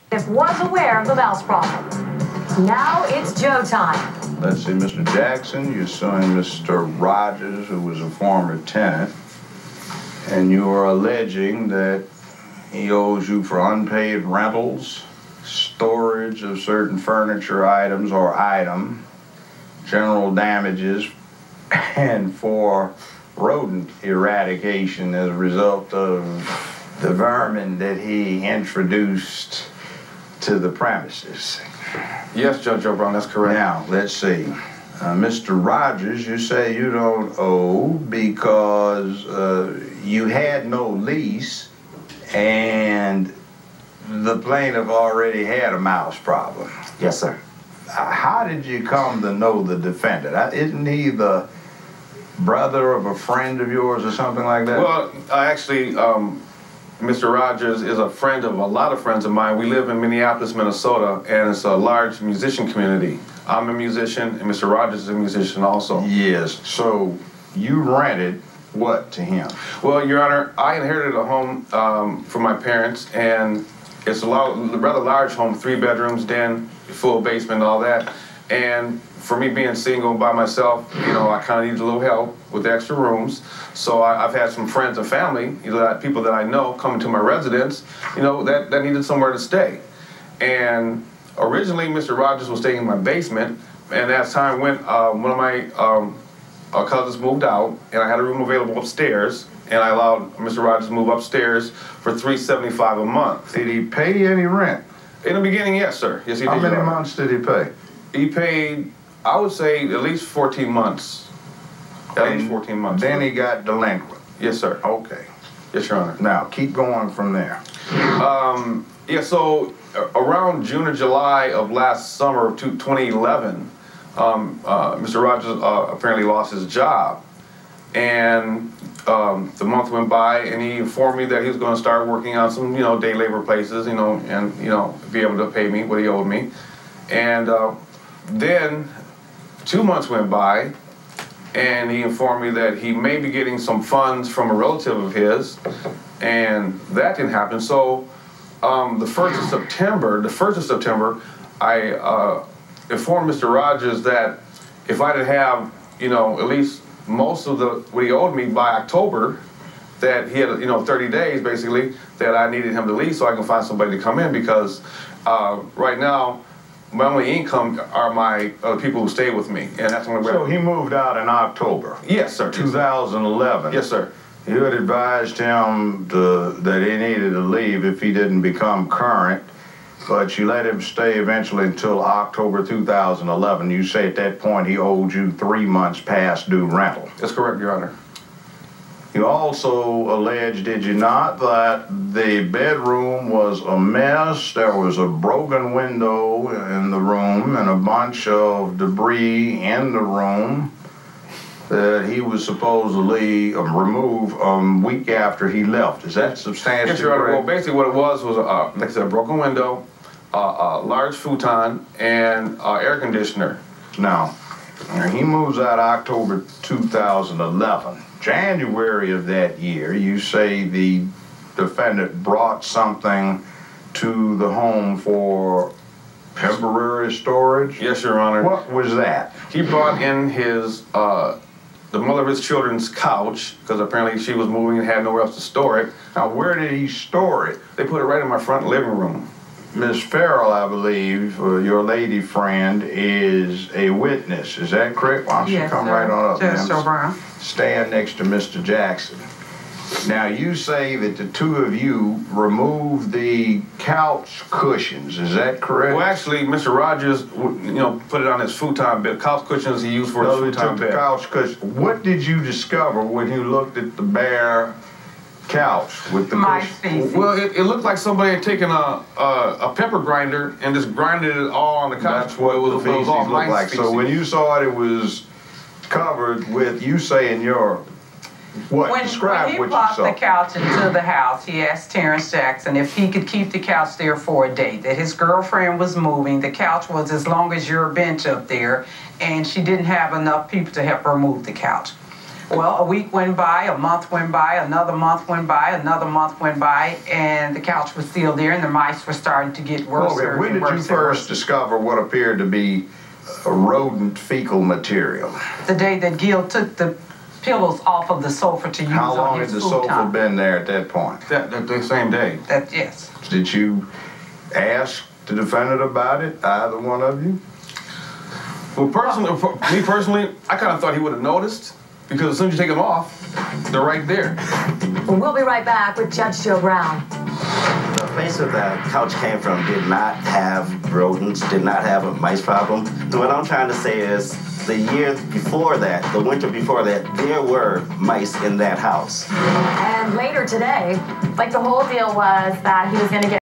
Was aware of the mouse problem. Now it's Joe time. Let's see, Mr. Jackson, you're suing Mr. Rogers, who was a former tenant, and you are alleging that he owes you for unpaid rentals, storage of certain furniture items or item, general damages, and for rodent eradication as a result of the vermin that he introduced to the premises. Yes, Judge O'Brien, that's correct. Now, let's see. Mr. Rogers, you say you don't owe because you had no lease and the plaintiff already had a mouse problem. Yes, sir. How did you come to know the defendant? Isn't he the brother of a friend of yours or something like that? Well, actually, Mr. Rogers is a friend of a lot of friends of mine. We live in Minneapolis, Minnesota, and it's a large musician community. I'm a musician, and Mr. Rogers is a musician also. Yes. So you rented what to him? Well, Your Honor, I inherited a home from my parents, and it's a rather large home, 3 bedrooms, den, full basement, all that. And for me being single by myself, you know, I kind of needed a little help with the extra rooms. So I've had some friends and family, you know, people that I know coming to my residence, you know, that needed somewhere to stay. And originally, Mr. Rogers was staying in my basement, and as time went, one of my cousins moved out, and I had a room available upstairs, and I allowed Mr. Rogers to move upstairs for $375 a month. Did he pay any rent? In the beginning, yes, sir. Yes, he did. How many months did he pay? He paid, I would say, at least 14 months. At least 14 months. Then he got delinquent? Yes, sir. Okay. Yes, Your Honor. Now, keep going from there. Yeah, so around June or July of last summer of 2011, Mr. Rogers apparently lost his job. And the month went by, and he informed me that he was going to start working on some, you know, day labor places, you know, and, you know, be able to pay me what he owed me. And then 2 months went by, and he informed me that he may be getting some funds from a relative of his, and that didn't happen. So the 1st of September, I informed Mr. Rogers that if I didn't have, you know, at least most of what he owed me by October, that he had, you know, 30 days basically, that I needed him to leave so I can find somebody to come in, because right now, my only income are the people who stay with me, and that's when So he moved out in October? Yes, sir. 2011? Yes, sir. You had advised him that he needed to leave if he didn't become current, but you let him stay eventually until October 2011. You say at that point he owed you 3 months past due rental. That's correct, Your Honor. You also alleged, did you not, that the bedroom was a mess, there was a broken window in the room and a bunch of debris in the room that he was supposedly remove a week after he left. Is that substantially Yes, Your Honor. correct? Well, basically what it was, like I said, a broken window, a large futon, and air conditioner. Now, he moves out October 2011. January of that year, you say the defendant brought something to the home for temporary storage? Yes, Your Honor. What was that? He brought in his, the mother of his children's couch, because apparently she was moving and had nowhere else to store it. Now, where did he store it? They put it right in my front living room. Ms. Farrell, I believe, your lady friend, is a witness. Is that correct? Why don't you come right on up, Judge O'Brien. Stand next to Mr. Jackson. Now, you say that the two of you removed the couch cushions. Is that correct? Well, actually, Mr. Rogers, you know, put it on his futon bed. Couch cushions he used for his futon took the bed. couch cushion. What did you discover when you looked at the bare couch with the cushion? Well, it looked like somebody had taken a pepper grinder and just grinded it all on the couch. That's what the feces looked like. Feces. So when you saw it was covered with, you saying your, what? Describe when what he brought you saw. the couch into the house, he asked Terrence Jackson if he could keep the couch there for a day, that his girlfriend was moving. The couch was as long as your bench up there, and she didn't have enough people to help her move the couch. Well, a week went by, a month went by, another month went by, another month went by, and the couch was still there, and the mice were starting to get worse. Okay, when did you first discover what appeared to be rodent fecal material? The day that Gil took the pillows off of the sofa to use How long on had his the food sofa time. been there at that point? The same day. Yes. Did you ask the defendant about it, either one of you? Well, personally, for me personally, I kind of thought he would have noticed, because as soon as you take them off, they're right there. We'll be right back with Judge Joe Brown. The place where the couch came from did not have rodents, did not have a mice problem. So what I'm trying to say is, the year before that, the winter before that, there were mice in that house. And later today, Like the whole deal was that he was going to get